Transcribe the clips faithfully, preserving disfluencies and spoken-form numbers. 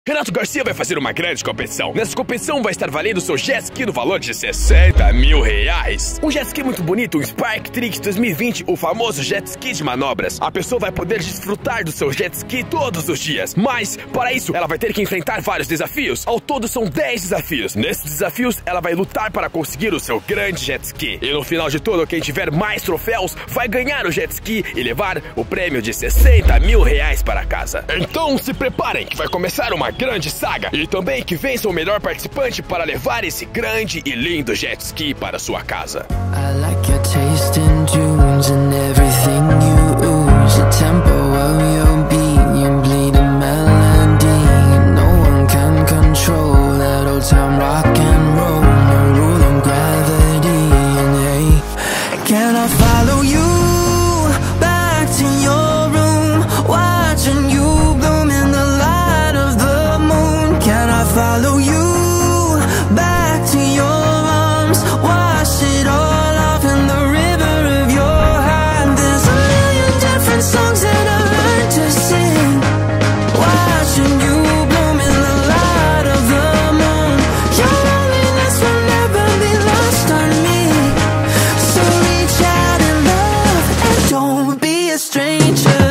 Renato Garcia vai fazer uma grande competição. Nessa competição vai estar valendo seu jet ski no valor de sessenta mil reais. Um jet ski muito bonito, um Spark Trick dois mil e vinte, o famoso jet ski de manobras. A pessoa vai poder desfrutar do seu jet ski todos os dias. Mas, para isso, ela vai ter que enfrentar vários desafios. Ao todo são dez desafios. Nesses desafios, ela vai lutar para conseguir o seu grande jet ski. E no final de tudo, quem tiver mais troféus vai ganhar o jet ski e levar o prêmio de sessenta mil reais para casa. Então se preparem que vai começar uma grande saga, e também que vença o melhor participante para levar esse grande e lindo jet ski para sua casa. I like your taste in tunes and everything you ooze, the tempo of your beat, you bleed a melody, no one can control that old time rock and roll, no rule of gravity, and hey, can I follow you back to your room, watching you bloom in the light of the moon? Can I follow you back to your arms, wash it all off in the river of your heart? There's a million different songs that I learned to sing, watching you bloom in the light of the moon. Your loneliness will never be lost on me, so reach out and love and don't be a stranger.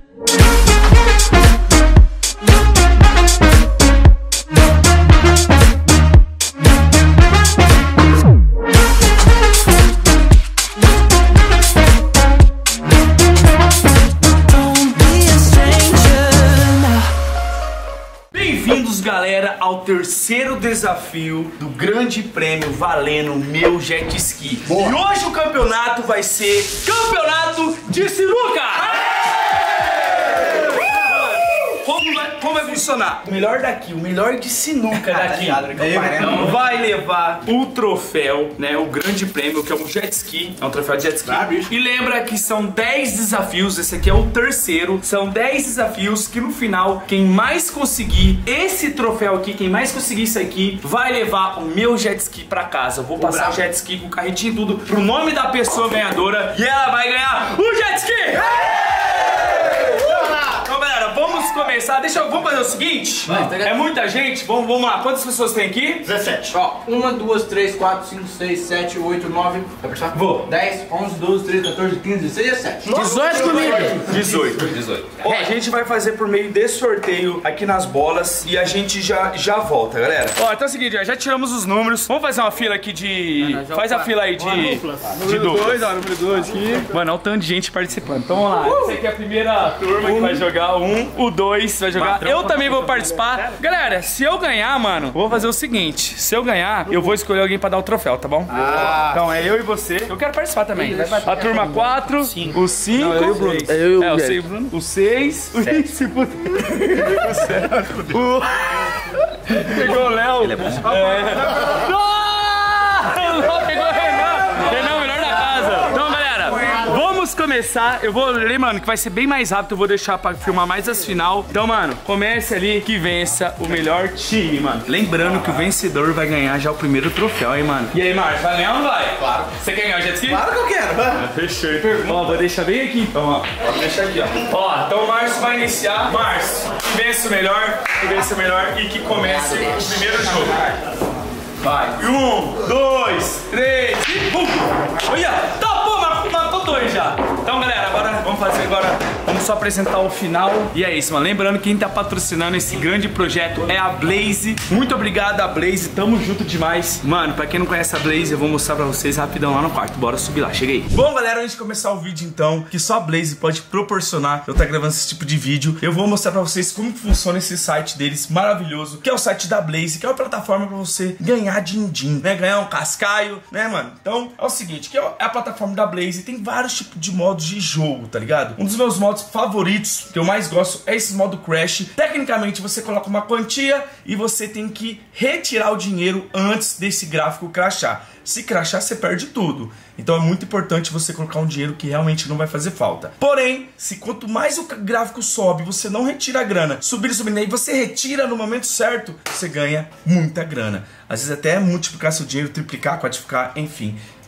Bem-vindos, galera, ao terceiro desafio do Grande Prêmio valendo meu jet ski. Boa. E hoje o campeonato vai ser campeonato de sinuca! Como vai, como vai funcionar? O melhor daqui, o melhor de sinuca daqui, então vai levar o troféu, né, o grande prêmio, que é um jet ski, é um troféu de jet ski. Ah, e lembra que são dez desafios, esse aqui é o terceiro, são dez desafios que no final, quem mais conseguir esse troféu aqui, quem mais conseguir isso aqui, vai levar o meu jet ski pra casa. Eu vou passar o, o jet ski com o carretinho e tudo pro nome da pessoa ganhadora e ela vai ganhar o jet ski! Vamos começar, deixa eu, vamos fazer o seguinte, vai, é muita gente, vamos, vamos lá, quantas pessoas tem aqui? dezessete. Ó, uma, duas, três, quatro, cinco, seis, sete, oito, nove, vai puxar? Vou. dez, onze, doze, treze, quatorze, quinze, dezesseis, dezessete. dezoito comigo. dezoito. dezoito. Ó, a gente vai fazer por meio desse sorteio aqui nas bolas e a gente já, já volta, galera. Ó, então é o seguinte, ó, já tiramos os números, vamos fazer uma fila aqui de... Ah, faz a fila aí de... de dois, ó, número dois aqui. Mano, olha o tanto de gente participando, então vamos lá. Uh! Essa aqui é a primeira turma um. que vai jogar, um, o dois vai jogar. Patrão, eu também vou participar. Galera, se eu ganhar, mano, eu vou fazer o seguinte. Se eu ganhar, eu vou escolher alguém pra dar o troféu, tá bom? Ah. Então é eu e você. Eu quero participar também. A turma quatro, o cinco, eu e o Bruno. Eu e o, é, o seis, Bruno. O seis, o sete. O... Pegou o Léo. Ele é bom. É... Não! Pegou o Renan. Renan, o melhor da casa. Então, galera, vamos começar. Eu vou ler, mano, que vai ser bem mais rápido. Eu vou deixar pra filmar mais as final. Então, mano, comece ali que vença o melhor time, mano. Lembrando que o vencedor vai ganhar já o primeiro troféu, hein, mano. E aí, Márcio, vai ganhar ou não vai? Claro. Você quer ganhar o jet ski? Claro que eu quero. Ah, fechou. Ó, vou deixar bem aqui então, ó. Vou deixar aqui, ó. Ó, então o Márcio vai iniciar. Márcio, que vença o melhor, que vença o melhor e que comece o primeiro jogo. Vai. Um, dois, três e bum! Olha! Tá, pô, mas matou dois já. Então, galera, agora vamos fazer agora. Vamos só apresentar o final. E é isso, mano. Lembrando que quem tá patrocinando esse grande projeto é a Blaze. Muito obrigado, a Blaze. Tamo junto demais. Mano, pra quem não conhece a Blaze, eu vou mostrar pra vocês rapidão lá no quarto. Bora subir lá, cheguei. Bom, galera, antes de começar o vídeo, então, que só a Blaze pode proporcionar eu tá gravando esse tipo de vídeo, eu vou mostrar pra vocês como funciona esse site deles maravilhoso, que é o site da Blaze, que é uma plataforma pra você ganhar din-din, né? Ganhar um cascaio, né, mano? Então, é o seguinte, que é a plataforma da Blaze, tem vários tipos de modos de jogo, tá ligado? Um dos meus modos favoritos, que eu mais gosto, é esse modo Crash. Tecnicamente, você coloca uma quantia e você tem que retirar o dinheiro antes desse gráfico crashar. Se crashar, você perde tudo. Então é muito importante você colocar um dinheiro que realmente não vai fazer falta. Porém, se quanto mais o gráfico sobe, você não retira a grana, subir, subindo, aí você retira no momento certo, você ganha muita grana. Às vezes até multiplicar seu dinheiro, triplicar, quadriplicar, enfim.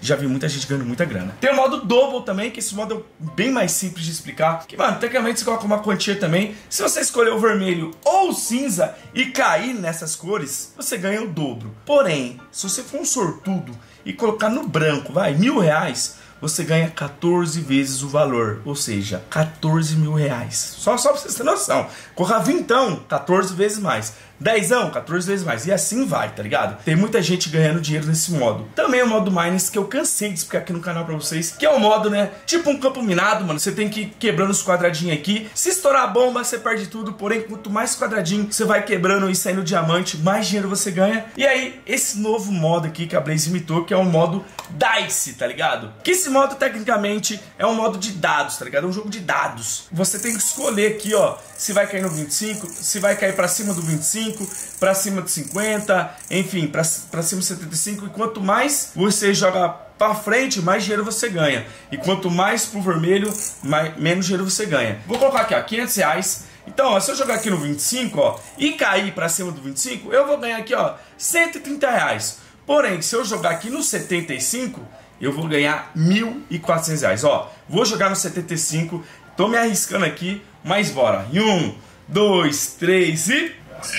já vi muita gente ganhando muita grana. Tem o modo Double também, que esse modo é bem mais simples de explicar. Que, mano, tecnicamente você coloca uma quantia também. Se você escolher o vermelho ou o cinza e cair nessas cores, você ganha o dobro. Porém, se você for um sortudo e colocar no branco, vai, mil reais, você ganha quatorze vezes o valor, ou seja, quatorze mil reais. Só, só pra vocês terem noção. Colocar vintão, quatorze vezes mais. Dezão, quatorze vezes mais. E assim vai, tá ligado? Tem muita gente ganhando dinheiro nesse modo. Também é o modo Mines, que eu cansei de explicar aqui no canal pra vocês, que é o modo, né, tipo um campo minado, mano. Você tem que ir quebrando os quadradinhos aqui. Se estourar a bomba, você perde tudo. Porém, quanto mais quadradinho você vai quebrando e saindo diamante, mais dinheiro você ganha. E aí, esse novo modo aqui que a Blaze imitou, que é o modo Dice, tá ligado? Que esse modo, tecnicamente, é um modo de dados, tá ligado? É um jogo de dados. Você tem que escolher aqui, ó, se vai cair no vinte e cinco, se vai cair pra cima do vinte e cinco, pra cima de cinquenta, enfim, pra, pra cima de setenta e cinco. E quanto mais você joga pra frente, mais dinheiro você ganha. E quanto mais pro vermelho, mais, menos dinheiro você ganha. Vou colocar aqui, ó, quinhentos reais. Então, ó, se eu jogar aqui no vinte e cinco, ó, e cair pra cima do vinte e cinco, eu vou ganhar aqui, ó, cento e trinta reais. Porém, se eu jogar aqui no setenta e cinco, eu vou ganhar mil e quatrocentos reais. Ó, vou jogar no setenta e cinco, tô me arriscando aqui, mas bora. Em um, dois, três e...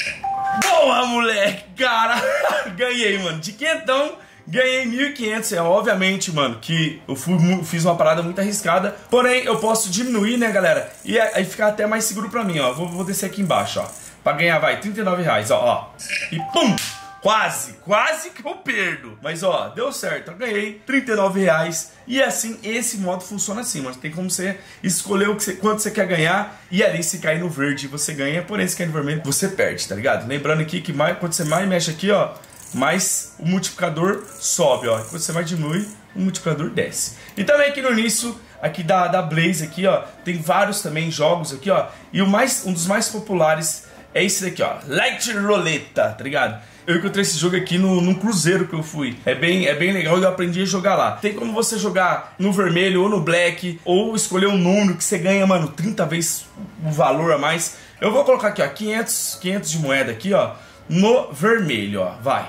Boa, moleque, cara. Ganhei, mano. De quinhentão, ganhei mil e quinhentos. É obviamente, mano, que eu fui, fiz uma parada muito arriscada. Porém, eu posso diminuir, né, galera? E aí ficar até mais seguro pra mim, ó. Vou, vou descer aqui embaixo, ó. Pra ganhar, vai, trinta e nove reais, ó, ó. E pum! Quase, quase que eu perdo. Mas ó, deu certo, eu ganhei trinta e nove reais. E assim, esse modo funciona assim, mano. Tem como você escolher o que você, quanto você quer ganhar. E ali, se cair no verde, você ganha. Porém, se cair no vermelho, você perde, tá ligado? Lembrando aqui que mais, quando você mais mexe aqui, ó, mais o multiplicador sobe, ó. Quando você mais diminui, o multiplicador desce. E também aqui no início, aqui da, da Blaze aqui, ó, tem vários também jogos aqui, ó. E o mais, um dos mais populares é esse daqui, ó, Light Roleta, tá ligado? Eu encontrei esse jogo aqui no, num cruzeiro que eu fui. É bem, é bem legal e eu aprendi a jogar lá. Tem como você jogar no vermelho ou no black, ou escolher um número que você ganha, mano, trinta vezes o valor a mais. Eu vou colocar aqui, ó, quinhentos, quinhentos de moeda aqui, ó, no vermelho, ó, vai.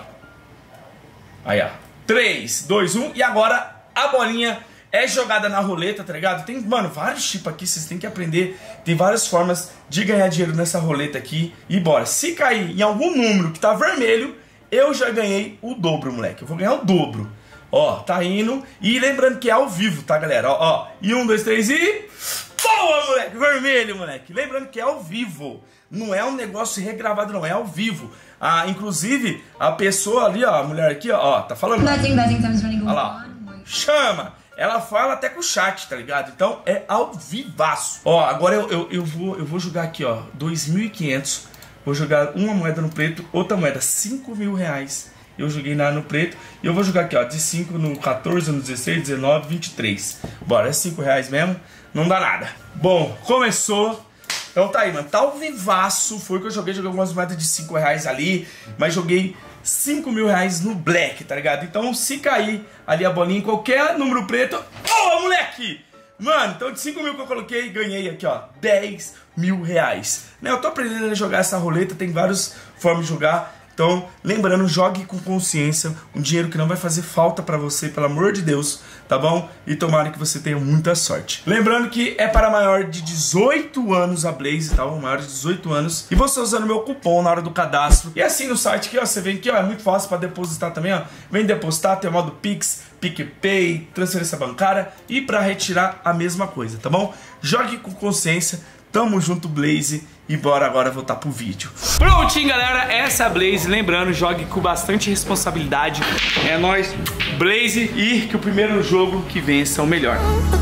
Aí, ó, três, dois, um, e agora a bolinha é jogada na roleta, tá ligado? Tem, mano, vários tipos aqui, vocês têm que aprender. Tem várias formas de ganhar dinheiro nessa roleta aqui. E bora, se cair em algum número que tá vermelho, eu já ganhei o dobro, moleque. Eu vou ganhar o dobro. Ó, tá indo. E lembrando que é ao vivo, tá, galera? Ó, ó. E um, dois, três e... Boa, moleque! Vermelho, moleque. Lembrando que é ao vivo. Não é um negócio regravado, não. É ao vivo. Ah, inclusive, a pessoa ali, ó, a mulher aqui, ó, ó tá falando... Olha lá. Chama! Ela fala até com o chat, tá ligado? Então é ao vivaço. Ó, agora eu, eu, eu, vou, eu vou jogar aqui, ó, dois mil e quinhentos. Vou jogar uma moeda no preto, outra moeda, cinco mil reais. Eu joguei na, no preto. E eu vou jogar aqui, ó, de cinco no quatorze, no dezesseis, dezenove, vinte e três. Bora, é cinco reais mesmo, não dá nada. Bom, começou. Então tá aí, mano, tá ao vivaço. Foi que eu joguei, joguei algumas moedas de cinco reais ali. Mas joguei cinco mil reais no black, tá ligado? Então se cair ali a bolinha em qualquer número preto... Boa, moleque! Mano, então de cinco mil que eu coloquei, ganhei aqui, ó, dez mil reais. Né, eu tô aprendendo a jogar essa roleta, tem várias formas de jogar. Então, lembrando, jogue com consciência, um dinheiro que não vai fazer falta pra você, pelo amor de Deus, tá bom? E tomara que você tenha muita sorte. Lembrando que é para maior de dezoito anos a Blaze, tá? Maior de dezoito anos. E você usando meu cupom na hora do cadastro. E assim no site aqui, ó, você vem aqui, ó, é muito fácil pra depositar também, ó. Vem depositar, tem o modo Pix, PicPay, transferência bancária e pra retirar a mesma coisa, tá bom? Jogue com consciência. Tamo junto, Blaze, e bora agora voltar pro vídeo. Prontinho, galera, essa é a Blaze. Lembrando, jogue com bastante responsabilidade. É nóis, Blaze, e que o primeiro jogo que vença é o melhor.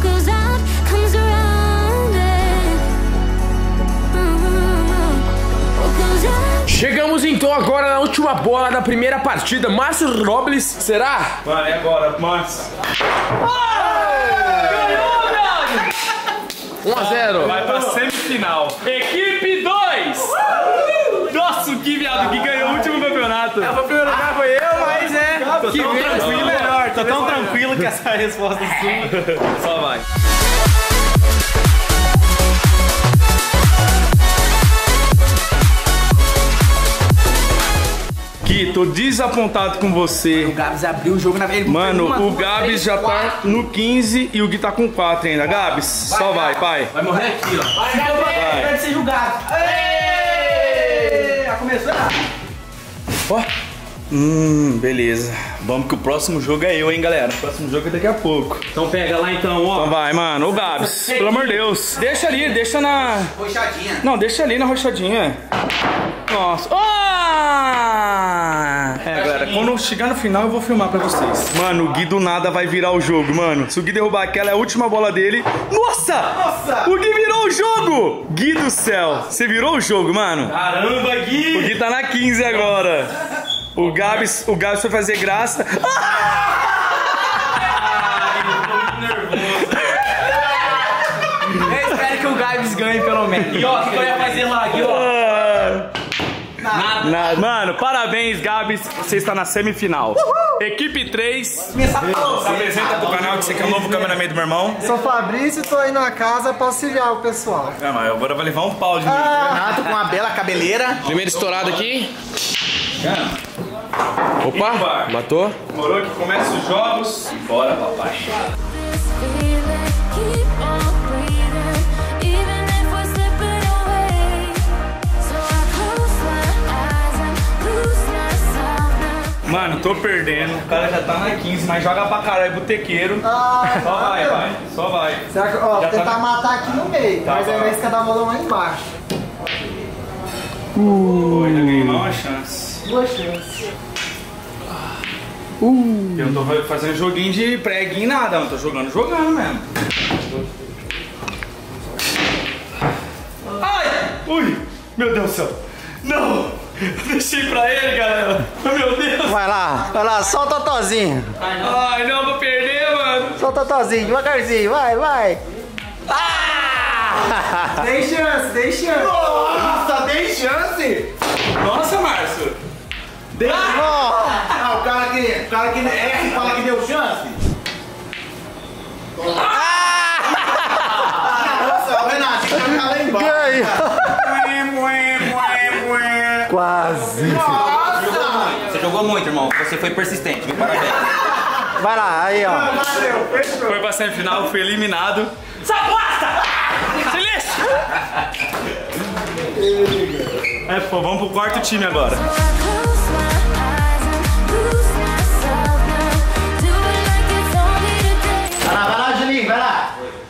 Chegamos então agora na última bola da primeira partida. Márcio Robles, será? Mano, é agora, Márcio. um a zero. Vai pra semifinal. Equipe dois. Nossa, que viado que ganhou o último campeonato. É, o primeiro lugar foi eu, mas é. Tô que tão tranquilo, melhor. Tô tão tranquilo que essa resposta sua. Só vai. Que Gui, tô desapontado com você. O Gabs abriu o jogo na vez. Mano, uma, o duas, Gabs três, já quatro. Tá no quinze e o Gui tá com quatro ainda. Gabs, vai, só vai, pai. Vai morrer aqui, ó. Vai, Gabs, vai ser julgado. Já começou. Ó. Hum, beleza. Vamos que o próximo jogo é eu, hein, galera. O próximo jogo é daqui a pouco. Então pega lá então, ó. Então vai, mano. Ô, Gabs, pelo amor de Deus. Deixa ali, deixa na... Roxadinha. Não, deixa ali na roxadinha. Nossa. Oh! É, galera, quando chegar no final eu vou filmar pra vocês. Mano, o Gui do nada vai virar o jogo, mano. Se o Gui derrubar aquela, é a última bola dele. Nossa! Nossa! O Gui virou o jogo! Gui do céu, você virou o jogo, mano? Caramba, Gui! O Gui tá na quinze agora. O Gabs, o Gabs foi fazer graça. Eu espero que o Gabs ganhe pelo menos. E ó, o que eu ia fazer lá, Gui, ó? Nada. Nada. Mano, parabéns, Gabs. Você está na semifinal. Uhul. Equipe três. Se apresenta pro canal que você quer o novo cameraman do meu irmão. Sou Fabrício e tô aí na casa pra auxiliar o pessoal. É, mas agora vai levar um pau de mim. Renato com uma bela cabeleira. Primeiro estourado aqui. Opa, matou. Demorou que começa os jogos. Bora, papai. Mano, tô perdendo. O cara já tá na quinze, mas joga pra caralho, botequeiro. Ah, só vai, vai. Só vai. Será que, ó, vou tentar tá... matar aqui no meio, tá, mas aí vai. vai cada bola lá embaixo. Uh. Ainda ganhei uma chance. Duas chances. Uh. Eu não tô fazendo joguinho de preguinho nada, não tô jogando, jogando mesmo. Ai! Ui! Meu Deus do céu! Não! Deixei pra ele, galera! Meu Deus! Vai lá, vai lá, só o totozinho. Ai, não, vou perder, mano! Só o totozinho, devagarzinho, vai, vai! Ah! Tem chance, tem chance! Nossa, tem chance! Nossa, Márcio! Deu. Ah! Ah, o cara que, o cara que é, fala que deu chance. Ah! Nossa, o Renato, tem que jogar lá embaixo. Ganhou! Quase! Nossa! Você jogou muito, irmão. Você foi persistente, viu? Parabéns. Vai lá, aí ó. Valeu, fechou. Foi pra semifinal, foi eliminado. Saposta! Silêncio! É, pô, vamos pro quarto time agora. Vai lá, vai lá, Julinho, vai lá.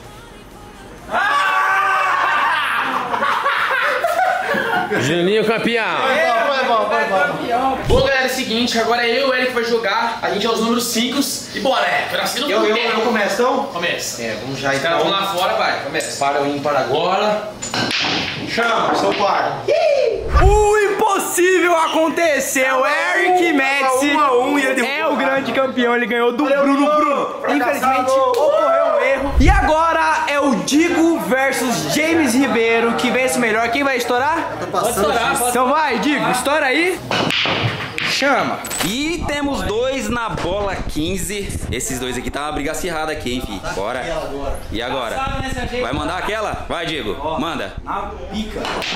Juninho campeão. Vai bom, vai bom. Bom, galera, é o seguinte, agora eu e o Eric vai jogar, a gente é os números cinco e bora, Eric. Assim Eu, eu, eu começo então? Começa. É, vamos já Os caras então. vão lá fora, vai, começa. Para o ímpar agora. Chama, sou par. O impossível aconteceu. Eric Metz é o grande campeão. Ele ganhou do Bruno Bruno. Infelizmente ocorreu um erro. E agora é o Digo versus James Ribeiro. Que vence melhor. Quem vai estourar? Pode estourar. Então vai, Digo, estoura aí. Chama. E temos dois na bola quinze. Esses dois aqui tá uma briga acirrada aqui, hein, fi. Bora. E agora? Vai mandar aquela? Vai, Diego. Manda. Na pica.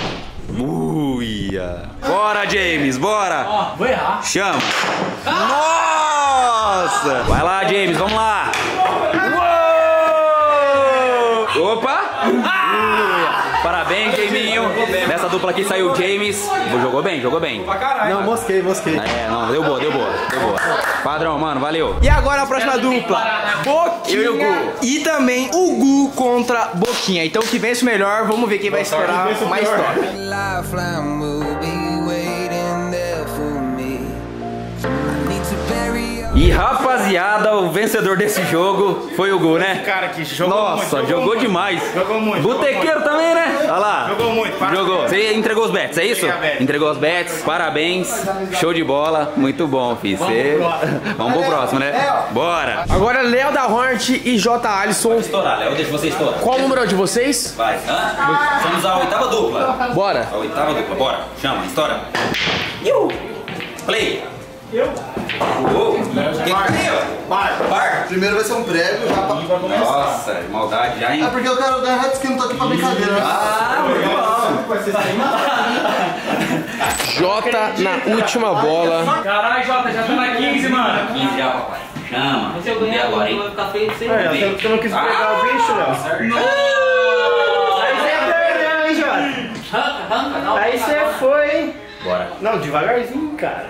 Uia. Bora, James, bora. Ó, vou errar. Chama. Nossa. Vai lá, James, vamos lá. Uou. Opa. Parabéns, Jaminho. Nessa dupla aqui saiu o James. Jogou bem, jogou bem. Não, mosquei, mosquei. É, não, deu boa, deu boa, deu boa. Padrão, mano, valeu. E agora a próxima dupla. Boquinha Eu e o Gu. e também o Gu contra Boquinha. Então que vence o melhor. Vamos ver quem vai estourar mais história. Lifeline will be waiting there for me. I need to bury your E rapaziada, o vencedor desse jogo foi o Gu, né? Cara, que jogou Nossa, muito, jogou muito. demais. Jogou muito. Botequeiro também, né? Olha lá. Jogou muito, parabéns. Jogou. Você entregou os bets, é isso? Entreguei a bet. Entregou os bets, parabéns. Show de bola, muito bom, filho. Você... Vamos pro próximo, né? Bora. Agora Léo da Hornet e J. Alisson. Estourar, Léo, deixa você estourar. Qual o número de vocês? Vai. Hã? Vamos à oitava dupla. Bora. A oitava dupla, bora. Chama, estoura. Play. Eu. Uou. Quem vai? Par. Par. Primeiro vai ser um prêmio já pra... Nossa, maldade já, hein? É porque eu quero ganhar hot skin, não tô aqui pra brincadeira. Ah, muito bom. Vai ser sem Jota na última bola. Caralho, Jota, já tá na quinze, mano. quinze já, papai. Chama. Se eu ganhar agora, hein? Vai ficar feio de ser. É, você não quis pegar o bicho, Léo. Aí você perdeu, hein, Jota? Arranca, arranca, não. Aí você foi, hein? Bora. Não, devagarzinho, cara.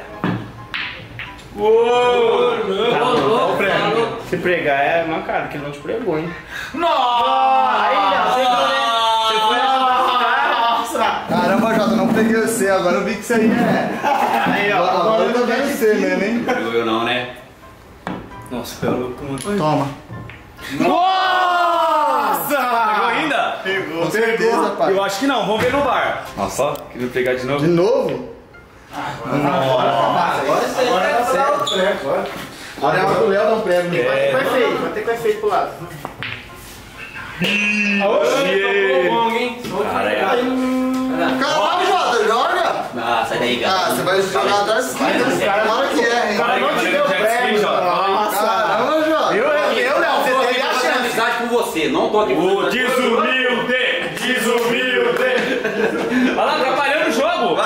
Uou! Tá bom, tá prego. Se pregar é mancado, porque ele não te pregou, hein? Nossa! Aí, Léo, você foi... Você foi ajudar. Caramba, Jota, não peguei você, agora eu vi que isso aí é. Aí, ó. Agora eu tô vendo você mesmo, hein? Pegou eu não, né? Nossa, pegou. Toma. Nossa! Pegou ainda? Pegou. Com certeza, pai. Eu acho que não, vamos ver no bar. Nossa, ó, queria pegar de novo. De novo? Agora você Agora vai dá o prego, agora. Agora é a hora do Léo dar um prego. Vai ter que vai feio, vai ter que vai feio pro lado. Caralho, Jota, joga! Ah, sai daí, Ah, você vai jogar atrás dos caras. Claro que é, hein? Cara, não te deu prego, Nossa! Caramba, Jota! Eu, eu, Léo, você teve a chance. amizade com você, não tô aqui com O desumilde! Desumilde! Olha lá, atrapalhando o jogo!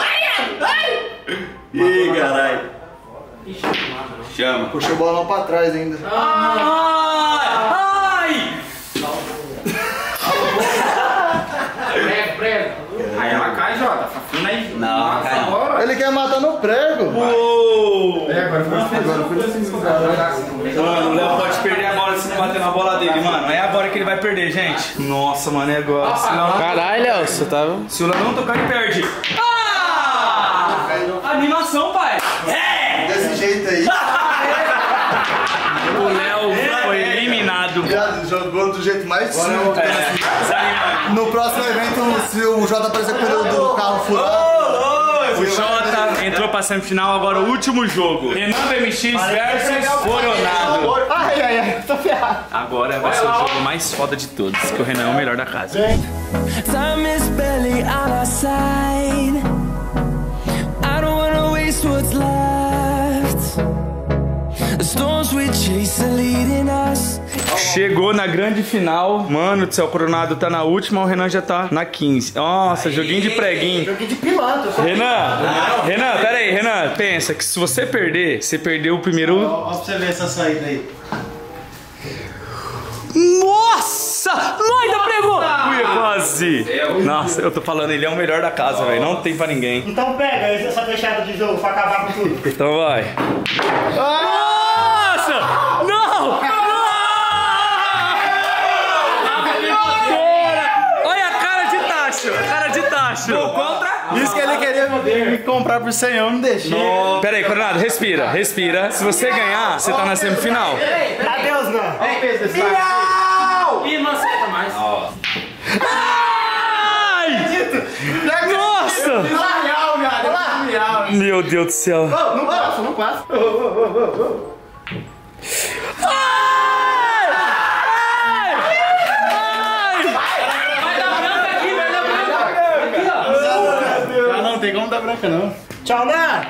Ih, caralho. Chama. Puxou o bolão pra trás ainda. Ai! Ai! Prego, prego. Aí ela cai, Jota. Fafina aí. Não, não cai não. Ele quer matar no prego. Uou! É, agora foi agora foi assim. Mano, o Léo pode perder agora se não bater na bola dele, mano. É agora que ele vai perder, gente. Nossa, mano, é agora. Se o Léo não, Caralho, Léo, você tava... se o Léo não tocar, ele perde. Ah! Animação, pai! É! Desse jeito aí. O Léo foi eliminado. Já jogou do jeito mais sujo. É, desanimado. No próximo evento, se o Jota aparecer com o pneu do carro furado. O Jota entrou pra semifinal, agora o último jogo. Renan B M X versus Coronado. Ai, ai, ai, tô ferrado. Agora vai ser o jogo mais foda de todos, que o Renan é o melhor da casa. Time is barely on our side. I don't wanna waste what's left. The storms we chase are leading us. Chegou na grande final. Mano do céu, o Coronado tá na última, o Renan já tá na quinze. Nossa, joguinho de preguinho. Joguinho de pilantra. Renan, Renan, pera aí, Renan. Pensa que se você perder, você perdeu o primeiro... Ó, pra você ver essa saída aí. Nossa! Não, ainda pregou! Ui, quase! Nossa, eu tô falando, ele é o melhor da casa, velho. Não tem pra ninguém. Então pega essa fechada de jogo pra acabar com tudo. Então vai. Nossa! Não! Olha a cara de tacho! A cara de tacho! Contra? Isso que ele queria me comprar por cem, eu não deixei. Pera aí, Coronado, respira, respira. Se você ganhar, você tá na semifinal. Adeus, não. Olha o peso desse Ih, não acerta mais. Ai! Nossa! Real, viado. Real. Meu Deus do céu. Não passa, não passa. Ai! Ai! Vai dar branca aqui, vai dar branca. Aqui, ó. Ah, não tem como dar branca, não. Tchau, Nan.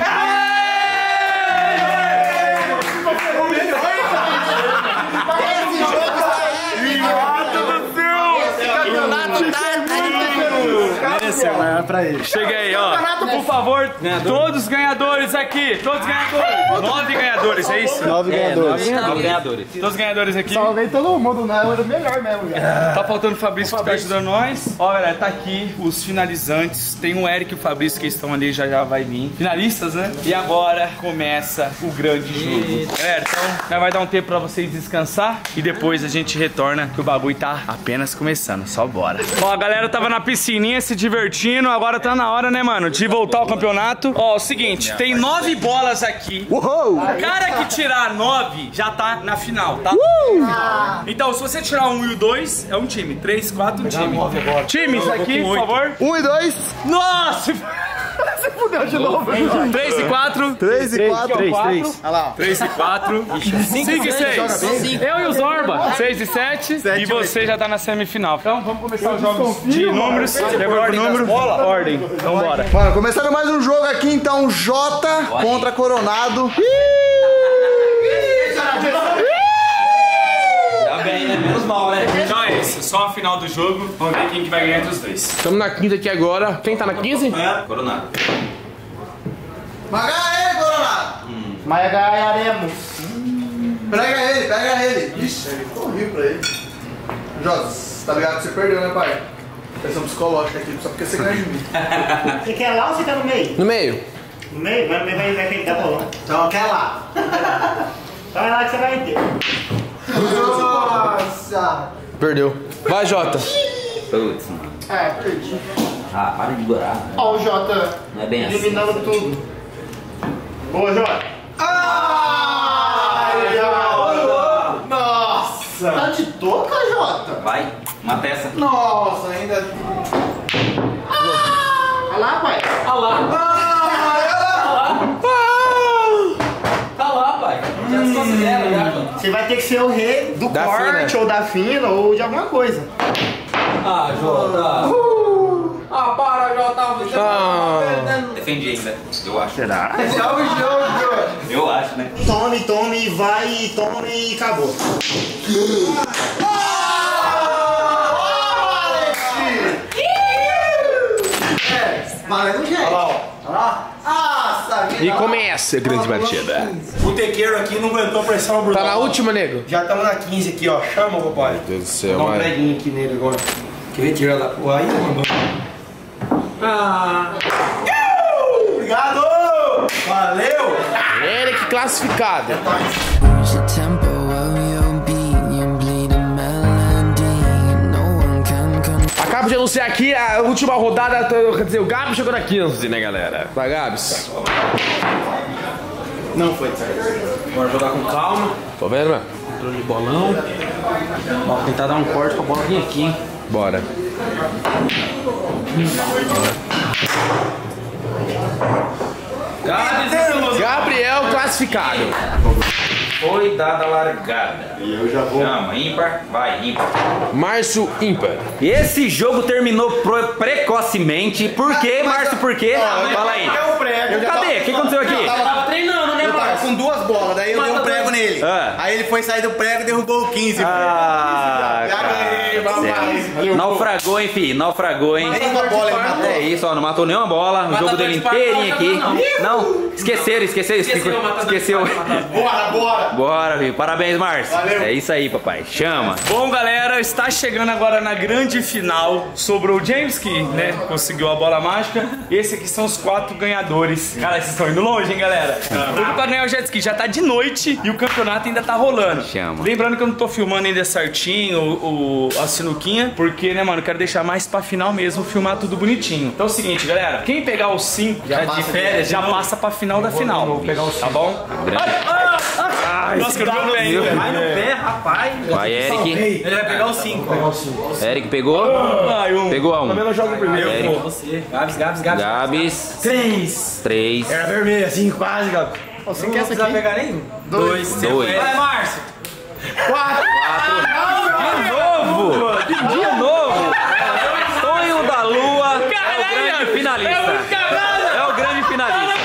Mereceu, mas é pra ele. Chega aí, ó. Por favor, todos os ganhadores aqui. Todos os ganhadores. Nove ganhadores, é isso? Nove ganhadores. Nove ganhadores. Todos os ganhadores aqui. Salvei todo mundo, não. Era o melhor mesmo, cara. Tá faltando o Fabrício que tá ajudando nós. Ó, galera, tá aqui os finalizantes. Tem o Eric e o Fabrício que estão ali, já já vai vir. Finalistas, né? E agora começa o grande jogo. Galera, então já vai dar um tempo pra vocês descansar e depois a gente retorna que o bagulho tá apenas começando. Só bora. Ó, a galera tava na piscininha se divertindo. Agora tá na hora, né, mano, de voltar ao campeonato. Ó, é o seguinte, tem nove bolas aqui. Uhul! O cara que tirar nove já tá na final, tá? Então, se você tirar um e o dois, é um time. Três, quatro, um time. Times aqui, por favor. Um e dois. Nossa! Você fudeu de novo. Três e quatro. Três e quatro. Três, três. Olha lá. Três e quatro. Cinco e seis. Eu e o Zorba. Seis e sete. E você já tá na semifinal. Então, vamos começar os jogos de números. De acordo com o número. Ordem. Então, bora. Mano, começando mais um jogo aqui, então, Jota contra Coronado. Já bem, né? Menos mal, né? Então é isso, só a final do jogo. Vamos ver quem que vai ganhar entre os dois. Estamos na quinze aqui agora. Quem tá na quinze? Coronado. Maga ele, Coronado! Mas ganharemos. Pega ele, pega ele. Ixi, ele ficou horrível pra ele. José, tá ligado que você perdeu, né, pai? Pressão psicológica aqui, só porque você ganha de mim. Você quer lá ou você quer no meio? No meio. No meio? Vai, vai, vai, vai ter que dar bolão. Então, quer lá. Então é lá que você vai ter. Nossa! Perdeu. Vai, Jota. Putz, mano. É, perdi. Ah, para de gorar. Ó o Jota Não é bem assim. eliminando tudo. Boa, Jota. Ai, Jota! Nossa! Tá de toca, Jota? Vai, uma peça. Nossa, ainda... Olha lá, pai. Olha lá. Tá lá, pai. Já se considera, já, mano. Você vai ter que ser o rei do Da corte, fina. ou da fina, ou de alguma coisa. Ah, Jota. Uh! Ah, para, Jota. Você Ah. tá perdendo. Defendi ainda, eu acho. Será? Salve o jogo, Jota! Eu acho, né? Tome, tome, vai, tome e acabou. Valendo, gente! Olha lá, ó. Olha lá. Nossa, E começa a grande partida. O tequeiro aqui não aguentou a pressão brutal. Tá na última, nego? Já estamos na quinze aqui, ó. Chama, papai. Meu Deus do céu, Dá um vai. preguinho aqui nele agora. Quer ver tirar da porra aí, mandou. Ah. Obrigado! Valeu! Eric classificado. Lose the tempo of your beat, you bleed a melody. No one can control. Acabo de anunciar aqui a última rodada. Quer dizer, o Gabs chegou na quinze, né, galera? Vai, Gabs. Não foi certo. Bora jogar com calma. Tô vendo, mano? Controle de bolão. Ó, tentar dar um corte pra bola vir aqui, hein? Bora. Gabriel classificado. Foi dada a largada. E eu já vou. Chama, ímpar, vai, ímpar. Márcio ímpar. Esse jogo terminou pro- precocemente. Por quê, Márcio? Por quê? Fala aí. Cadê? O que aconteceu aqui? Tava treinando, né, Eu tava Márcio? com duas bolas, daí eu dei um prego nele. Ah. Aí ele foi sair do prego e derrubou o quinze. Ah, Já ganhei, cara. Naufragou, hein, fi? Naufragou, hein? Nem uma bola ele matou. É isso, ó, não matou nenhuma bola. O jogo dele inteirinho aqui. Não, esqueceram, esqueceram. Esqueceu. Bora, bora. Bora, filho. Parabéns, Márcio. Valeu. É isso aí, papai. Chama. Bom, galera, está chegando agora na grande final. Sobrou o James, que, né, conseguiu a bola mágica. E esses aqui são os quatro ganhadores. Cara, vocês estão indo longe, hein, galera? O pra ganhar o jet ski já tá de noite e o campeonato ainda tá rolando. Chama. Lembrando que eu não tô filmando ainda certinho o, o- a sinuquinha, porque, né, mano, eu quero deixar mais pra final mesmo, filmar tudo bonitinho. Então é o seguinte, galera, quem pegar os cinco já de férias já passa pra final da final. Vou pegar os Tá bom? Ai, nossa, que eu não bem. Vai no pé, rapaz. Vai, Eric. Ele vai pegar o cinco. Eric pegou? Ai, um. Pegou a um. Eu jogo primeiro. Eric. Você. Gabs, Gabs, Gabs. Gabs. Três. Três. Era vermelho, assim, quase, Gabs. Você quer essa aqui? pegar nenhum? Dois. Dois. Vai, Márcio. Quatro. De novo. De novo. Sonho da Lua. É o grande finalista. É o grande finalista.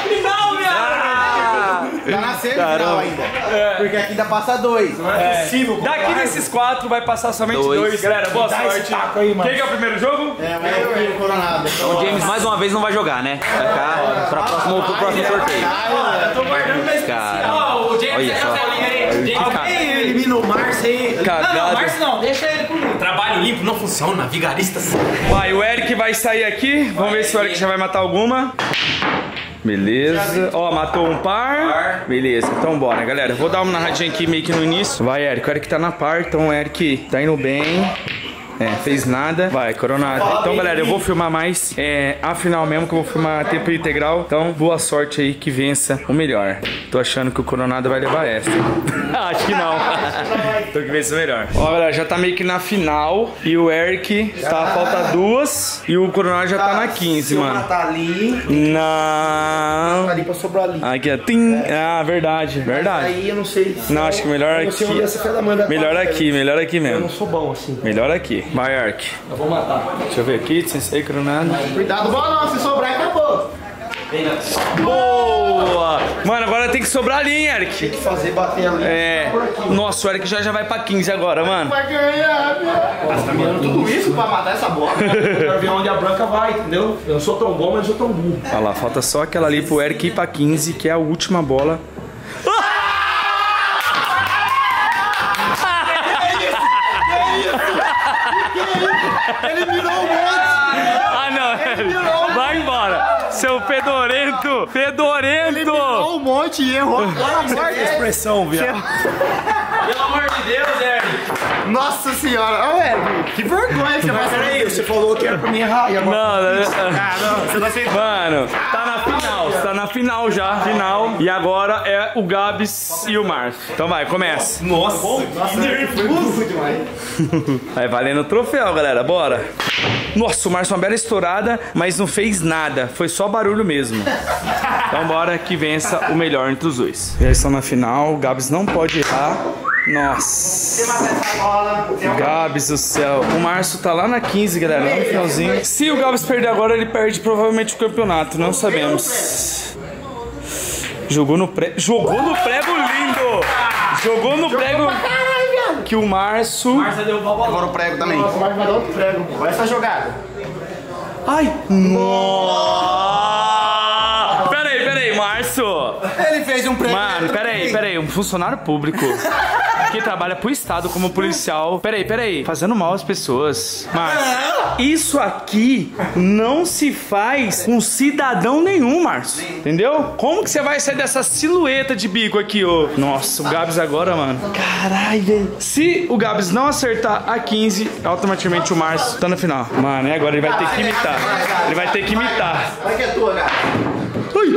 Tá na semifinal ainda. Porque aqui ainda passa dois. Não é possível. Daqui desses quatro vai passar somente Dois. dois. Galera, boa sorte. aí, mano. Quem que é o primeiro jogo? É, mas eu fui coronado. O James mais uma vez não vai jogar, né? Vai ficar pra próximo, pro próximo sorteio. Eu tô guardando pra Cara, Ó, o James olha tem só. a bolinha aí. Alguém elimina o Márcio aí. Não, não, Cagado. Márcio não, deixa ele comigo. Trabalho limpo não funciona, vigaristas. Vai, o Eric vai sair aqui. Vamos ver se o Eric já vai matar alguma. Beleza. Ó, matou um par. Beleza, então bora, galera. Vou dar uma narradinha aqui meio que no início. Vai, Eric. O Eric tá na par, então o Eric tá indo bem. É, fez nada. Vai, coronado. Então, galera, eu vou filmar mais é, a final mesmo, que eu vou filmar tempo integral. Então, boa sorte aí que vença o melhor. Tô achando que o coronado vai levar essa. Acho que não. Tô que vença o melhor. Ó, galera, já tá meio que na final. E o Eric tá, falta duas. E o coronado já tá na quinze, mano. Tá ali. Não. Ali pra sobrar ali. Aqui, ó. Tim. Ah, verdade. Verdade. Aí eu não sei. Não, acho que melhor Eu não sei onde essa fé da mãe aqui. vai Melhor parar, aqui, melhor aqui Eu não mesmo. sou bom assim. Melhor aqui. Vai, Ark. Eu vou matar. Deixa eu ver aqui, sensei, coronado. Cuidado, bola não, se sobrar acabou. Boa! Mano, agora tem que sobrar. sobrar linha, Eric. Tem que fazer bater a linha. É. Nossa, o Eric já, já vai pra quinze agora, mano. Vai ganhar, meu. Você tá mirando tudo isso pra matar essa bola? Eu quero ver onde a branca vai, entendeu? Eu não sou tão bom, mas eu sou tão burro. Olha lá, falta só aquela ali pro Eric ir pra quinze, que é a última bola. Ele virou um monte! Ah, não, vai embora. Seu fedorento, fedorento. Ele virou um monte e errou agora a morte. Expressão, viado. Pelo amor de Deus, Eric. Nossa senhora, ô Eric, que vergonha que você vai fazer isso. Você falou que era pra mim errar e agora. Não, não, Ah, não, você vai ser. Mano, tá na final, tá na final já, final. E agora é o Gabs e o Márcio. Então vai, começa. Nossa, Nossa que nervoso demais. Vai valendo o troféu, galera, bora. Nossa, o Márcio uma bela estourada, mas não fez nada, foi só barulho mesmo. Então bora que vença o melhor entre os dois. Já estão na final, o Gabs não pode errar. Nossa. Gabs do céu. O Márcio tá lá na quinze, galera, lá no finalzinho. Se o Gabs perder agora, ele perde provavelmente o campeonato, não sabemos. Jogou no prego. Jogou no prego lindo! Jogou no prego que o Márcio. Márcio deu o balão. Agora o prego também. Nossa, vai dar outro prego. Vai essa jogada. Ai! Nossa! Peraí, peraí, Márcio! Ele fez um prego. Mano, peraí, peraí, um funcionário público que trabalha pro Estado como policial. Peraí, peraí, fazendo mal às pessoas. Márcio, isso aqui não se faz com cidadão nenhum, Márcio. Entendeu? Como que você vai sair dessa silhueta de bico aqui, ô? Nossa, o Gabs agora, mano. Caralho. Se o Gabs não acertar a quinze, automaticamente o Márcio tá na final. Mano, e agora ele vai ter que imitar. Ele vai ter que imitar. Vai que é tua, cara. Ui.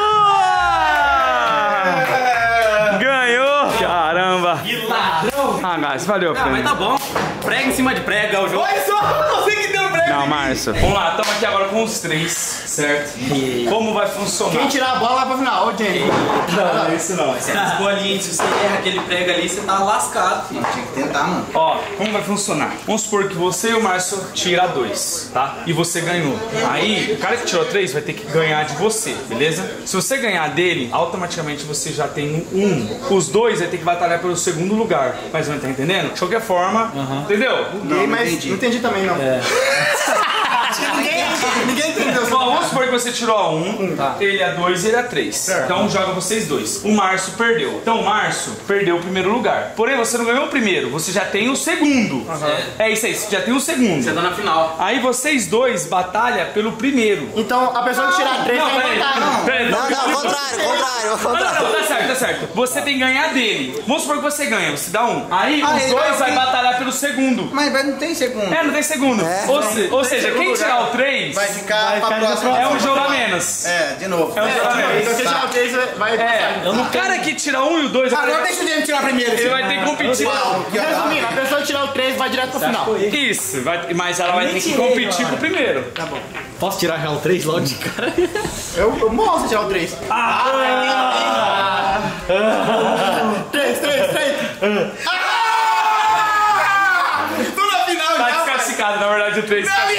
Ah! Ganhou! Caramba! Que ladrão! Ah, Gabs, valeu, Ah, mas tá bom. Prego em cima de prego, é o jogo. Olha só, você que deu prego. Não, Márcio. Vamos lá, estamos aqui agora com os três, certo? Como vai funcionar? Quem tirar a bola vai pra final, ô Jenny. Não, não, isso não. Você é bolinhas, se você erra aquele prego ali, você tá lascado, filho. Tinha que tentar, mano. Ó, como vai funcionar? Vamos supor que você e o Márcio tiram dois, tá? E você ganhou. Aí, o cara que tirou três vai ter que ganhar de você, beleza? Se você ganhar dele, automaticamente você já tem um. Os dois vai ter que batalhar pelo segundo lugar. Mas não tá entendendo? De qualquer forma, entendeu? Não, mas entendi. Não entendi também, não. É. ninguém, ninguém entendeu. Bom, vamos supor que você tirou a um, tá. Ele a dois e ele a três. Certo. Então joga vocês dois. O Márcio perdeu. Então o Márcio perdeu o primeiro lugar. Porém, você não ganhou o primeiro, você já tem o segundo. Uhum. É isso aí, você já tem o segundo. Você tá na final. Aí vocês dois batalham pelo primeiro. Então a pessoa que tirar três não, vai peraí, voltar, não. Peraí, Não, não, contrário, contrário, contrário. Não, não, tá certo, tá certo. Você tem que ganhar dele. Vamos supor que você ganha, você dá um. Aí Ah, os ele dois vai- vai batalhar pelo segundo. Mas vai- não tem segundo. É, não tem segundo. É. Ou, se- ou seja, quem tirar o três Vai ficar pra próxima. é um jogo a menos. É, de novo. É um jogo a menos. Então quem tirar o três vai É, o cara que tira um e o dois Agora deixa o Jenny tirar primeiro. ele vai ter que competir. Resumindo, a pessoa que tirar o três vai direto pra final. Isso, vai- mas ela vai ter que competir com o primeiro. Tá bom. Posso tirar real três logo de cara? Eu, eu morro se tirar o três. três, três, três. Tô na final Tá já. desclassificado, na verdade, o três. Tô na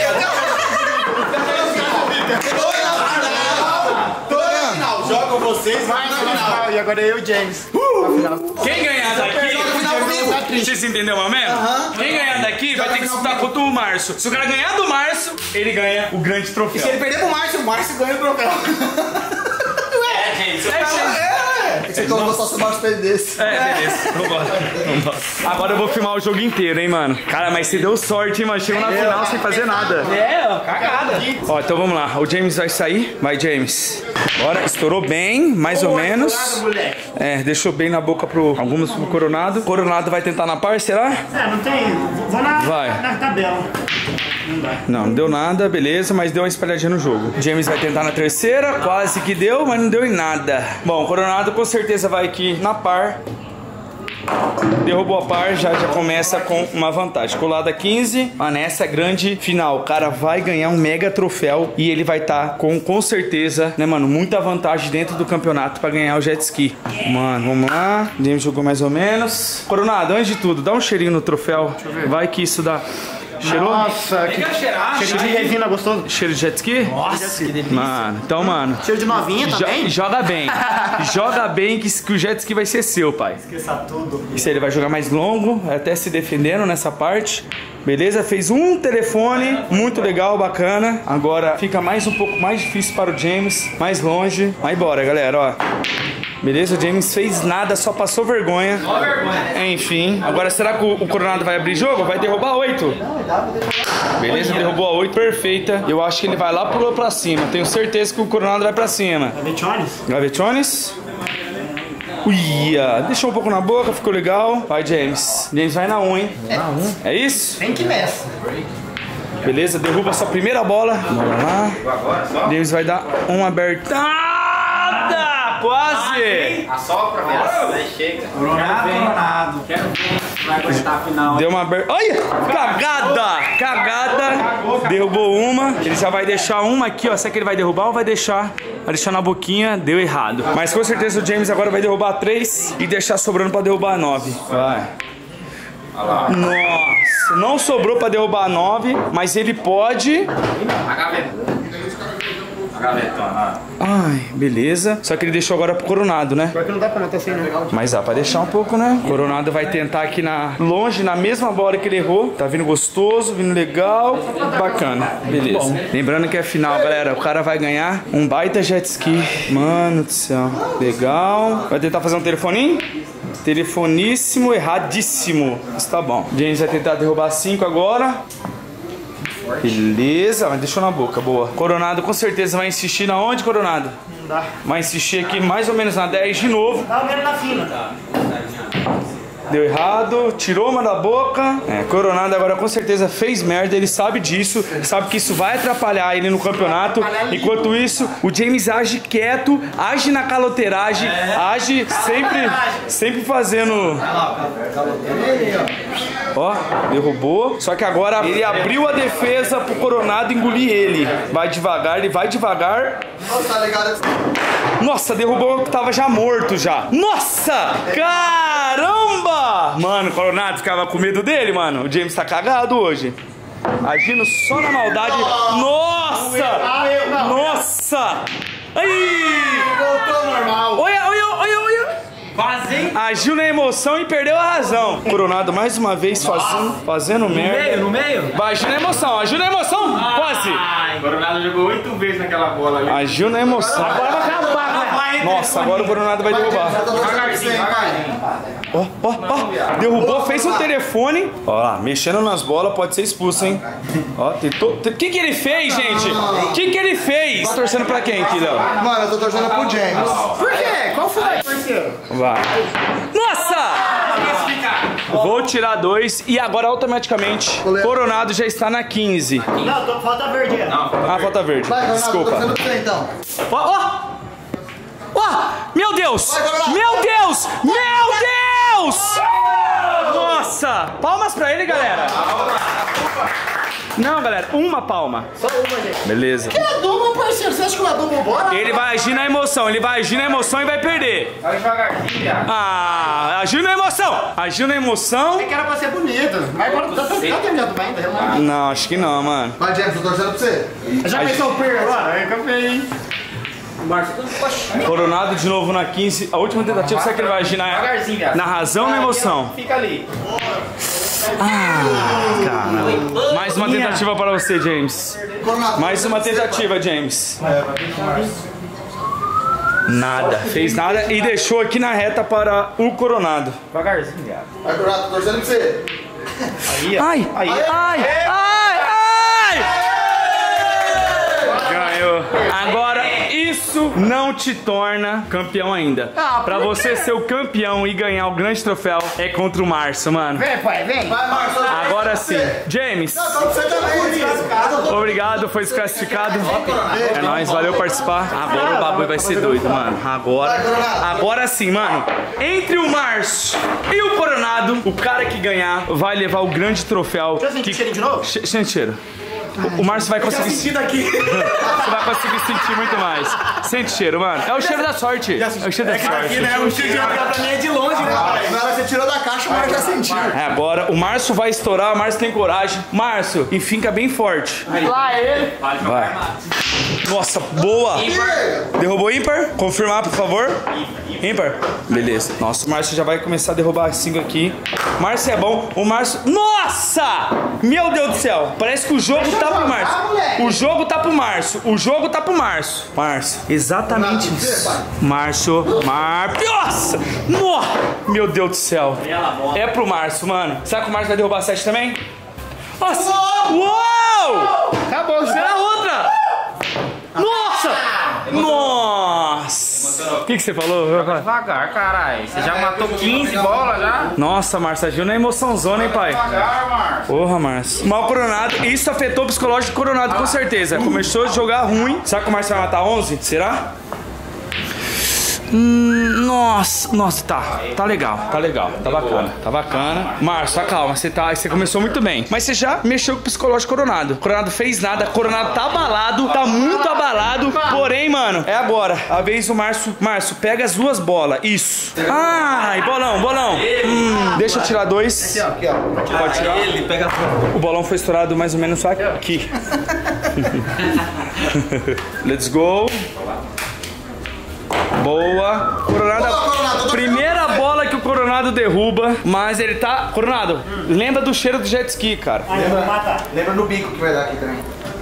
final. Joga vocês, vai na final. E agora eu e o James. Quem ganhar daqui. Joga a final comigo. Vocês entenderam mais ou menos? Quem ganhar daqui vai ter que disputar contra o Márcio. Se o cara ganhar do Márcio, ele ganha o grande troféu. Se ele perder pro Márcio, o Márcio ganha o troféu. É, gente. É, gente. Você colocou só se o Márcio perdesse. É, beleza. Vambora. Vambora. Agora eu vou filmar o jogo inteiro, hein, mano. Cara, mas você deu sorte, hein, mano. Chegou na final sem fazer nada. É, ó, cagada. Ó, então vamos lá. O James vai sair. Vai, James. Bora. Estourou bem, mais ou menos. É, deixou bem na boca pro alguns pro Coronado. Coronado vai tentar na par, será? É, não tem. Vou na, Vai. na tabela. Não, não deu nada, beleza, mas deu uma espalhadinha no jogo. James vai tentar na terceira, quase que deu, mas não deu em nada. Bom, o Coronado com certeza vai aqui na par. Derrubou a par, já, já começa com uma vantagem. Colada quinze, mas nessa grande final, o cara vai ganhar um mega troféu e ele vai estar tá com, com certeza, né, mano, muita vantagem dentro do campeonato pra ganhar o jet ski. Mano, vamos lá. James jogou mais ou menos. Coronado, antes de tudo, dá um cheirinho no troféu. Vai que isso dá... Cheirou? Nossa, que cheiro de resina gostoso. Cheiro de jet ski? Nossa, que delícia. Mano, então, mano. Cheiro de novinha jo também? Joga bem. Joga bem que, que o jet ski vai ser seu, pai. Esqueça tudo. Isso aí, ele vai jogar mais longo, até se defendendo nessa parte. Beleza? Fez um telefone, muito legal, bacana. Agora fica mais um pouco mais difícil para o James, mais longe. Vai embora, galera, ó. Beleza? O James fez nada, só passou vergonha. Só vergonha. Enfim. Agora, será que o, o Coronado vai abrir jogo? Vai derrubar oito? Beleza, derrubou a oito, perfeita. Eu acho que ele vai lá pulou pra cima. Tenho certeza que o Coronado vai pra cima. Gavechones? Gavechones? Uia, deixou um pouco na boca, ficou legal. Vai, James. James vai na um, hein? Na um. É isso? Tem que nessa. Beleza, derruba a sua primeira bola. Vamos lá. James vai dar uma abertada. Quase. Assopra, velho. Aí chega. Coronado, Coronado. Quero ver se vai aguentar a final. Deu uma abertada. Olha! Cagada! Cagada. Derrubou uma. Ele já vai deixar uma aqui, ó. Será que ele vai derrubar ou vai deixar? Vai deixar na boquinha. Deu errado. Mas com certeza o James agora vai derrubar três e deixar sobrando pra derrubar nove. Vai. Nossa, não sobrou pra derrubar nove, mas ele pode. A gaveta. A gavetona. Ai, beleza. Só que ele deixou agora pro Coronado, né? Pior que não dá pra matar assim, não. Mas dá pra deixar um pouco, né? O Coronado vai tentar aqui na longe, na mesma bola que ele errou. Tá vindo gostoso, vindo legal. Bacana. Beleza. Lembrando que é final, galera. O cara vai ganhar um baita jet ski. Mano do céu. Legal. Vai tentar fazer um telefoninho? Telefoníssimo, erradíssimo. Mas tá bom. James vai tentar derrubar cinco agora. Beleza, mas deixou na boca, boa. Coronado com certeza vai insistir na onde, Coronado? Não dá. Vai insistir aqui mais ou menos na dez de novo. Tá vendo na fina. Deu errado, tirou uma da boca. É, Coronado agora com certeza fez merda, ele sabe disso, sabe que isso vai atrapalhar ele no campeonato. Enquanto isso, o James age quieto, age na caloteiragem, age sempre, sempre fazendo... Ó, derrubou. Só que agora ele abriu a defesa pro Coronado engolir ele. Vai devagar, ele vai devagar. Nossa, derrubou o que tava já morto já. Nossa! Caramba! Mano, o Coronado ficava com medo dele, mano. O James tá cagado hoje. Agindo só na maldade. Nossa! Nossa! Aí! Voltou normal. Olha, olha, olha, olha! Quase, hein? Agiu na emoção e perdeu a razão. Coronado mais uma vez fazendo, fazendo merda. No meio, no meio? Vai, agiu na emoção, agiu na emoção. Quase. Ai, Coronado jogou oito vezes naquela bola ali. Agiu na emoção. Agora vai acabar, né? Nossa, agora o Coronado vai derrubar. Devagarzinho, devagarzinho. Ó, ó, ó. Derrubou, fez um telefone. Ó lá, mexendo nas bolas, pode ser expulso, hein? Ó, tentou. O que que ele fez, gente? O que que ele fez? Tá torcendo pra quem aqui, Léo? Mano, eu tô torcendo pro James. Por quê? Qual foi, parceiro? Vai. Nossa! Vou tirar dois e agora automaticamente Coronado já está na quinze. Não, tô, falta verde. Não. Ah, falta verde. Vai, Coronado, tô Desculpa. torcendo pra você então. Ó, ó! Ó! Meu Deus! Meu Deus! Meu Deus! Nossa! Palmas pra ele, galera! Não, galera, uma palma. Só uma, gente. Beleza. Que é double, parceiro? Você acha que não é double bora? Ele vai agir na emoção, ele vai agir na emoção e vai perder. Vai devagarzinho, viado. Ah, agiu na emoção! Agiu na emoção. É que era pra ser bonito. Mas agora tá terminado bem, ainda. Não, acho que não, mano. Vai, James, tô torcendo pra você. Já pensou o per agora? É campeão, hein? Coronado de novo na quinze. A última tentativa, será que ele vai agir na, Devagarzinho, viado. na razão ou na emoção? Fica ali. Ah, cara. Mais uma tentativa para você, James. Mais uma tentativa, James. Nada, fez nada e deixou aqui na reta para o Coronado. Devagarzinho, viado. Vai, Coronado, tô torcendo pra você. Aí, ó. Ai, ai, ai, ai, ai! Ganhou. Agora, isso não te torna campeão ainda. Ah, pra por você quê? ser o campeão e ganhar o grande troféu é contra o Márcio, mano. Vem, pai, vem. Vai, Marcos. Agora sim. James, Não, tô pra você também. obrigado, foi desclassificado. É nóis, valeu participar. Agora o bagulho vai ser doido, mano. Agora, agora sim, mano. Entre o Márcio e o Coronado, o cara que ganhar vai levar o grande troféu. Deixa eu sentir Que... cheirinho de novo? Che- Sente cheiro. O Márcio vai conseguir sentir daqui. Você vai conseguir sentir muito mais. Sente o cheiro, mano. É o cheiro da sorte. É o cheiro da sorte. Aqui, né? O cheiro de pra mim é de longe, né? Na hora que você tirou da caixa, o Márcio já sentiu. É, agora o Márcio vai estourar, o Márcio tem coragem. Márcio, enfinca bem forte. Lá ele. Vai. Nossa, boa. Derrubou ímpar? Confirmar, por favor. Ímpar. Beleza. Nossa, o Márcio já vai começar a derrubar cinco aqui. Márcio é bom. O Márcio... Nossa! Meu Deus do céu. Parece que o jogo tá pro Márcio. O jogo tá pro Márcio. O jogo tá pro Márcio. Márcio. Exatamente isso. Márcio. Márcio. Nossa! Nossa! Meu Deus do céu. É pro Márcio, mano. Será que o Márcio vai derrubar sete também? Nossa! Uou! Acabou, será outra? Nossa! Nossa! O que, que você falou? Devagar, caralho. Você já matou quinze bolas já? Nossa, Márcio, agiu na emoçãozona, hein, pai? Devagar, Márcio. Porra, Márcio. Mal Coronado. Isso afetou o psicológico do Coronado, com certeza. Começou a jogar ruim. Será que o Márcio vai matar onze? Será? Hum, nossa, nossa, tá, tá legal, tá legal, tá bacana, tá bacana. Márcio, tá calma, você, tá, você começou muito bem. Mas você já mexeu com o psicológico Coronado. Coronado fez nada, Coronado tá abalado, tá muito abalado. Porém, mano, é agora. A vez o Márcio, Márcio, pega as duas bolas, isso. Ai, bolão, bolão. Hum, deixa eu tirar dois. Aqui, ó. Pode tirar. Ele pega O bolão foi estourado mais ou menos só aqui. Let's go. Boa. Coronado. Boa, Coronado. Primeira bola que o Coronado derruba. Mas ele tá... Coronado, lembra do cheiro do jet ski, cara. Lembra, lembra no bico que vai dar aqui também.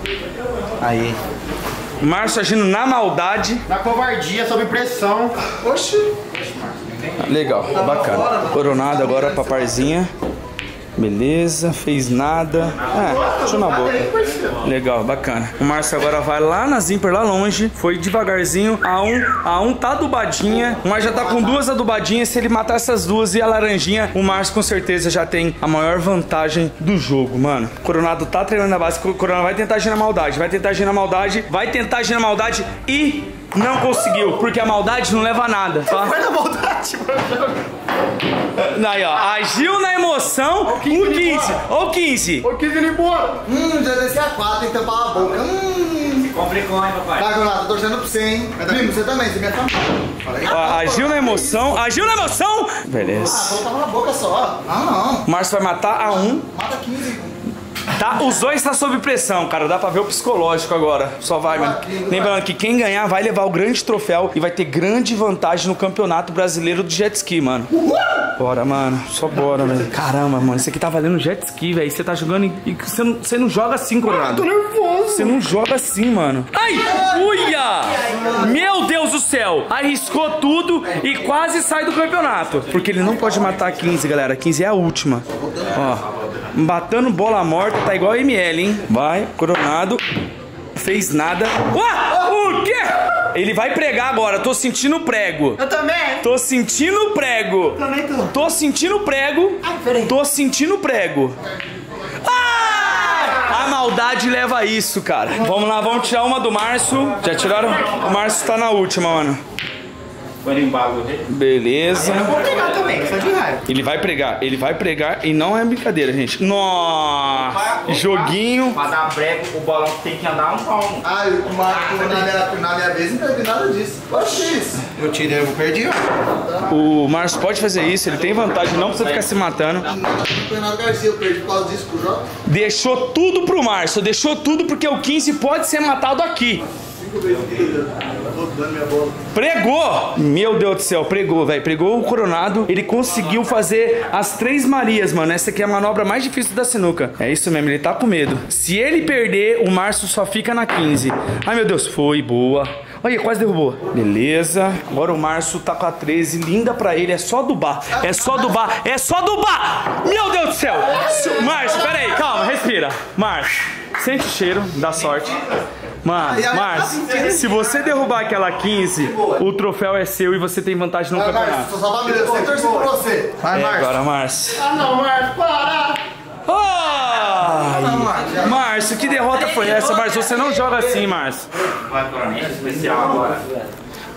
Aí. Márcio agindo na maldade. Na covardia, sob pressão. Oxi. Legal, bacana. Coronado agora pra parzinha. Beleza, fez nada. É, deixa na boca. Legal, bacana. O Márcio agora vai lá na Zimper, lá longe. Foi devagarzinho. A um, a um tá adubadinha. O Márcio já tá com duas adubadinhas. Se ele matar essas duas e a laranjinha, o Márcio com certeza já tem a maior vantagem do jogo, mano. O Coronado tá treinando na base. O Coronado vai tentar agir na maldade. Vai tentar agir na maldade. Vai tentar agir na maldade e não conseguiu. Porque a maldade não leva a nada, tá? Vai na maldade, mano. Aí, ó, agiu na emoção, o quinze, ou quinze. O quinze ele embora. Hum, já desci a quatro, tem que tampar a boca. Hum. Complicou, hein, papai? Tá, Coronado, tô torcendo pra você, hein? Primo, você também, você me família. Ó, agiu na emoção, agiu na emoção. Ah, Beleza. vou tava na boca só. Ah, não. Márcio vai matar a um. Mata quinze. Tá, os dois tá sob pressão, cara. Dá pra ver o psicológico agora. Só vai, mano. Lembrando que quem ganhar vai levar o grande troféu e vai ter grande vantagem no Campeonato Brasileiro do Jet Ski, mano. Bora, mano. Só bora, velho. Caramba, mano. Isso aqui tá valendo jet ski, velho. Você tá jogando e e você não, você não joga assim, Coronado. Tô nervoso. Você não joga assim, mano. Ai! Uia! Meu Deus do céu! Arriscou tudo e quase sai do campeonato. Porque ele não pode matar quinze, galera. quinze é a última. Ó. Batendo bola morta, tá igual a M L, hein? Vai, Coronado. Fez nada. Ué! O quê? Ele vai pregar agora, tô sentindo prego. Eu também. Tô sentindo prego. Também tô. Tô sentindo prego. Ai, peraí. Tô sentindo prego. Ah! A maldade leva a isso, cara. Vamos lá, vamos tirar uma do Márcio. Já tiraram? O Márcio tá na última, mano. Foi no embalo dele. Beleza. Eu vou pegar também, só de raiva. Ele vai pregar, ele vai pregar e não é brincadeira, gente. Nossa! Joguinho. Pra dar brego, o bolão tem que andar um palmo. Ah, eu mato na minha, na minha vez não teve nada disso. Oxi, isso. Eu tirei, eu perdi, ó. O Márcio pode fazer isso, ele tem vantagem, não precisa ficar se matando. O Renato Garcia, eu perdi por causa disso pro jogo. Deixou tudo pro Márcio, deixou tudo porque o quinze pode ser matado aqui. Cinco vezes seguidas. Rodando minha bola. Pregou! Meu Deus do céu, pregou, velho. Pregou o Coronado. Ele conseguiu fazer as três Marias, mano. Essa aqui é a manobra mais difícil da sinuca. É isso mesmo, ele tá com medo. Se ele perder, o Márcio só fica na quinze. Ai, meu Deus, foi, boa. Olha, quase derrubou. Beleza. Agora o Márcio tá com a treze. Linda pra ele. É só dubar. É só dubar. É só dubar. Meu Deus do céu. Márcio, pera aí. Calma, respira. Márcio, sente o cheiro da sorte. Mano, Márcio, se você derrubar aquela quinze, o troféu é seu e você tem vantagem no Vai, campeonato. Márcio, só vai me eu torci por você. Vai, É, Márcio. agora, Márcio. Ah não, Márcio, para! Ai, Márcio, que derrota foi essa, Márcio? Você não joga assim, Márcio. Vai, coronel especial agora.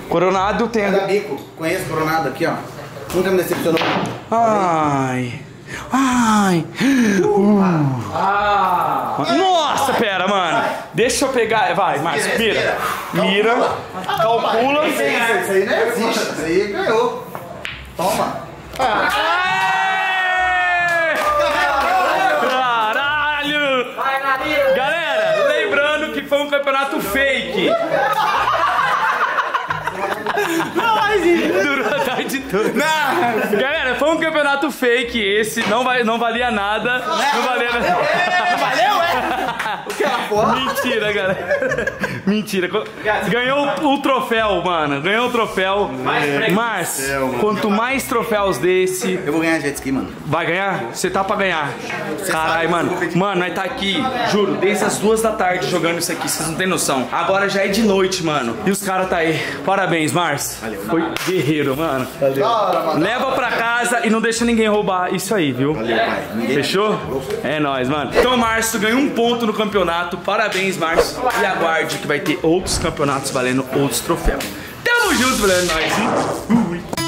Coronado tem... Cada bico, conheço o Coronado aqui, ó. Nunca me decepcionou. Ai... Ai. Uh. Ah. Nossa, pera, mano. Deixa eu pegar. Vai, Márcio, mira. Mira. Calcula. Isso aí não existe. Isso aí ganhou. Toma. Caralho! Galera, lembrando que foi um campeonato fake. Durou a tarde toda. Não. Galera, foi um campeonato fake esse, não, vai, não valia nada. Não valia nada. Valeu, é? O que ela for? Mentira, galera. Mentira. Ganhou o troféu, mano. Ganhou o troféu. Márcio, quanto mais troféus desse... Eu vou ganhar jet ski, mano. Vai ganhar? Você tá pra ganhar. Caralho, mano. Mano, nós tá aqui, juro, desde as duas da tarde jogando isso aqui. Vocês não tem noção. Agora já é de noite, mano. E os caras tá aí. Parabéns, Márcio. Valeu. Foi guerreiro, mano. Valeu. Leva pra casa e não deixa ninguém roubar isso aí, viu? Valeu, pai. Fechou? É nóis, mano. Então, Márcio ganhou um ponto no campeonato. Parabéns, Márcio. E aguarde que vai ter outros campeonatos valendo outros troféus. Tamo junto, valendo nós.